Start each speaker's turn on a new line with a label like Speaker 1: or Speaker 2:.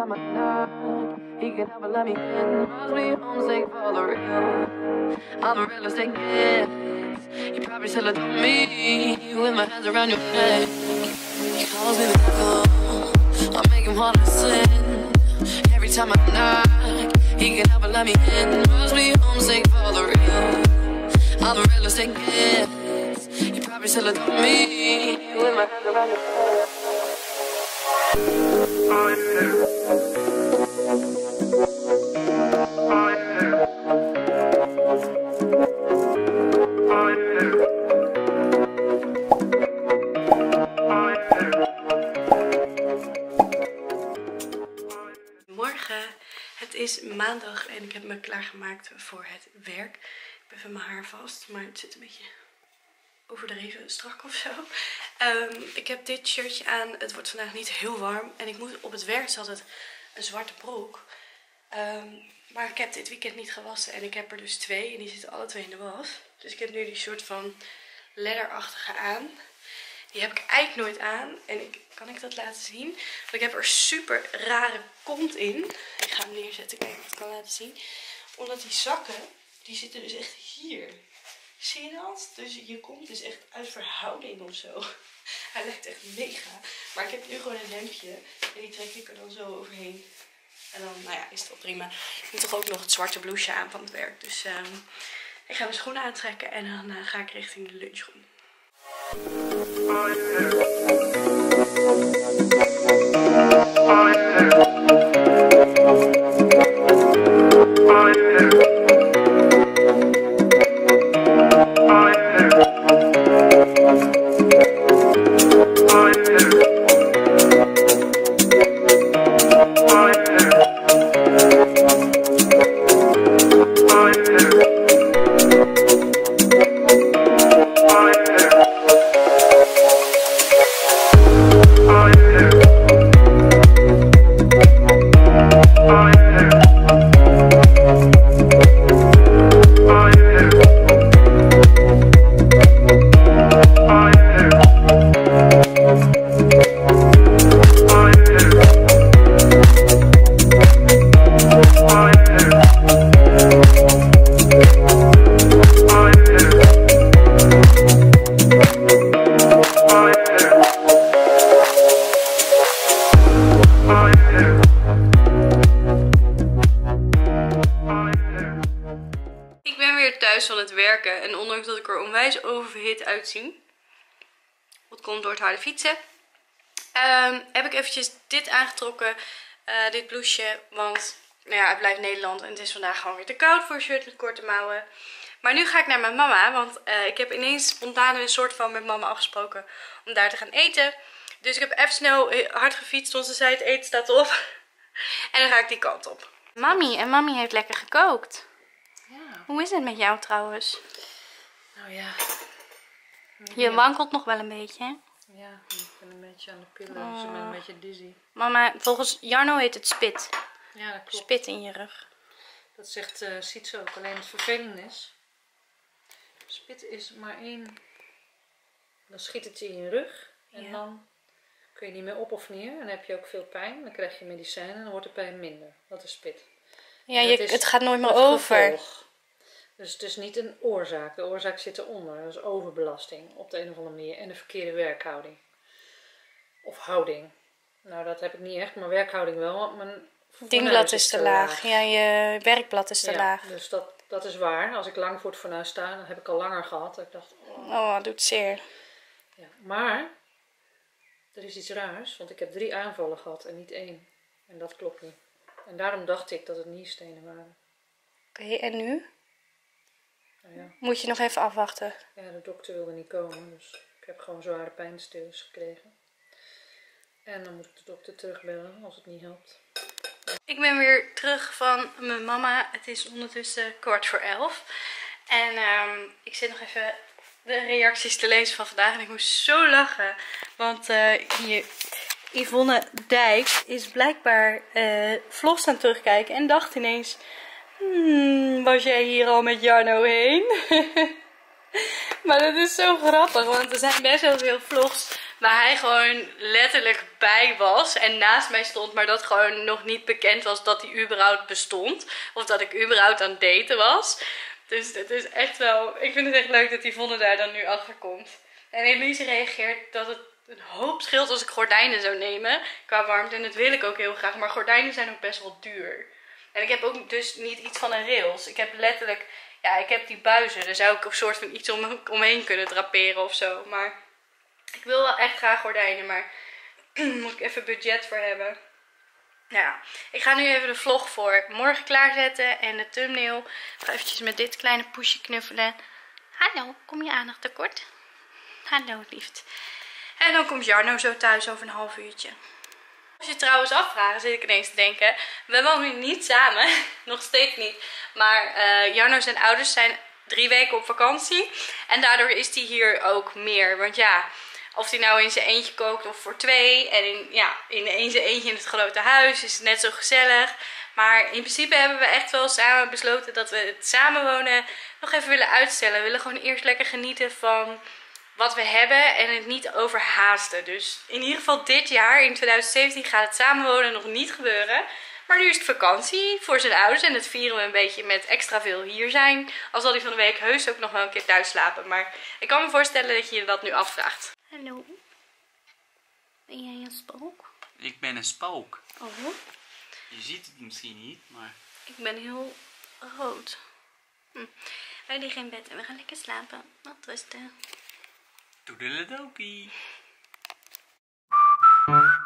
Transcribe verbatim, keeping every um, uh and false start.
Speaker 1: time I knock, he can never let me in. Must be homesick for the real. I'm the realest thing gets. You probably still adore me with my hands around your neck. He calls me the devil, I make him wanna sin. Every time I knock, he can never let me in. Must be homesick for the real. I'm the realest thing gets. You probably still adore me with my hands around your neck. Oh, yeah.
Speaker 2: Het is maandag en ik heb me klaargemaakt voor het werk. Ik heb even mijn haar vast, maar het zit een beetje overdreven strak of zo. Um, ik heb dit shirtje aan. Het wordt vandaag niet heel warm. En ik moet op het werk, ze had het een zwarte broek. Um, maar ik heb dit weekend niet gewassen. En ik heb er dus twee. En die zitten alle twee in de was. Dus ik heb nu die soort van leatherachtige aan. Die heb ik eigenlijk nooit aan. En ik, kan ik dat laten zien? Want ik heb er super rare kont in. Ik ga hem neerzetten, kijken of ik het kan laten zien. Omdat die zakken, die zitten dus echt hier. Zie je dat? Dus je kont is echt uit verhouding of zo. Hij lijkt echt mega. Maar ik heb nu gewoon een hemdje. En die trek ik er dan zo overheen. En dan, nou ja, is het wel prima. Ik moet toch ook nog het zwarte blouseje aan van het werk. Dus um, ik ga mijn schoenen aantrekken. En dan uh, ga ik richting de lunchroom. Oh, yeah. Oh, yeah. Oh, yeah. Van het werken en ondanks dat ik er onwijs oververhit uitzie, dat komt door het harde fietsen, um, heb ik eventjes dit aangetrokken, uh, dit blouseje, want nou ja, het blijft Nederland en het is vandaag gewoon weer te koud voor een shirt met korte mouwen. Maar nu ga ik naar mijn mama, want uh, ik heb ineens spontaan een soort van met mama afgesproken om daar te gaan eten. Dus ik heb even snel hard gefietst, want ze zei het eten staat op. En dan ga ik die kant op. Mami, en mami heeft lekker gekookt. Ja. Hoe is het met jou trouwens?
Speaker 3: Nou ja.
Speaker 2: Je wankelt nog wel een beetje, hè?
Speaker 3: Ja, ik ben een beetje aan de pillen. Oh. Dus ik ben een beetje dizzy.
Speaker 2: Mama, volgens Jarno heet het spit.
Speaker 3: Ja, dat klopt.
Speaker 2: Spit in je rug.
Speaker 3: Dat zegt uh, Sietse ook. Alleen het vervelende is, spit is maar één. Dan schiet het in je rug. En ja. Dan kun je niet meer op of neer. En dan heb je ook veel pijn. Dan krijg je medicijnen en dan wordt de pijn minder. Dat is spit.
Speaker 2: Ja, je, het gaat nooit meer over.
Speaker 3: Gevolg. Dus het is niet een oorzaak. De oorzaak zit eronder. Dat is overbelasting op de een of andere manier. En de verkeerde werkhouding. Of houding. Nou, dat heb ik niet echt. Maar werkhouding wel. Want mijn
Speaker 2: dienblad is te laag. laag. Ja, je werkblad is te
Speaker 3: ja,
Speaker 2: laag.
Speaker 3: Dus dat, dat is waar. Als ik lang voor het fornuis sta, dan heb ik al langer gehad. Ik dacht,
Speaker 2: oh, oh dat doet zeer.
Speaker 3: Ja, maar er is iets raars. Want ik heb drie aanvallen gehad en niet één. En dat klopt niet. En daarom dacht ik dat het nierstenen waren.
Speaker 2: Oké, okay, en nu?
Speaker 3: Nou ja.
Speaker 2: Moet je nog even afwachten?
Speaker 3: Ja, de dokter wilde niet komen. Dus ik heb gewoon zware pijnstillers gekregen. En dan moet ik de dokter terugbellen als het niet helpt. Ja.
Speaker 2: Ik ben weer terug van mijn mama. Het is ondertussen kwart voor elf. En um, ik zit nog even de reacties te lezen van vandaag. En ik moest zo lachen. Want uh, hier... Yvonne Dijk is blijkbaar uh, vlogs aan het terugkijken en dacht ineens, hmm, was jij hier al met Jarno heen? Maar dat is zo grappig, want er zijn best wel veel vlogs waar hij gewoon letterlijk bij was en naast mij stond, maar dat gewoon nog niet bekend was dat hij überhaupt bestond. Of dat ik überhaupt aan het daten was. Dus het is echt wel, ik vind het echt leuk dat Yvonne daar dan nu achter komt. En Elise reageert dat het een hoop scheelt als ik gordijnen zou nemen qua warmte. En dat wil ik ook heel graag, maar gordijnen zijn ook best wel duur. En ik heb ook dus niet iets van een rails. Ik heb letterlijk, ja, ik heb die buizen. Daar zou ik een soort van iets om, omheen kunnen draperen of zo. Maar ik wil wel echt graag gordijnen, maar moet ik even budget voor hebben. Nou ja, ik ga nu even de vlog voor morgen klaarzetten en de thumbnail. Ik ga eventjes met dit kleine poesje knuffelen. Hallo, kom je aandacht tekort? Hallo, liefd. En dan komt Jarno zo thuis over een half uurtje. Als je trouwens afvraagt, zit ik ineens te denken. We wonen niet samen. Nog steeds niet. Maar uh, Jarno zijn ouders zijn drie weken op vakantie. En daardoor is hij hier ook meer. Want ja, of hij nou in zijn eentje kookt of voor twee. En in, ja, in zijn eentje in het grote huis is het net zo gezellig. Maar in principe hebben we echt wel samen besloten dat we het samenwonen nog even willen uitstellen. We willen gewoon eerst lekker genieten van wat we hebben en het niet overhaasten. Dus in ieder geval dit jaar, in twintig zeventien, gaat het samenwonen nog niet gebeuren. Maar nu is het vakantie voor zijn ouders en dat vieren we een beetje met extra veel hier zijn. Al zal hij van de week heus ook nog wel een keer thuis slapen. Maar ik kan me voorstellen dat je je dat nu afvraagt. Hallo. Ben jij een spook?
Speaker 4: Ik ben een spook.
Speaker 2: Oh.
Speaker 4: Je ziet het misschien niet, maar...
Speaker 2: Ik ben heel rood. Hm. Wij liggen in bed en we gaan lekker slapen. Wat rusten.
Speaker 4: Toedeledokie.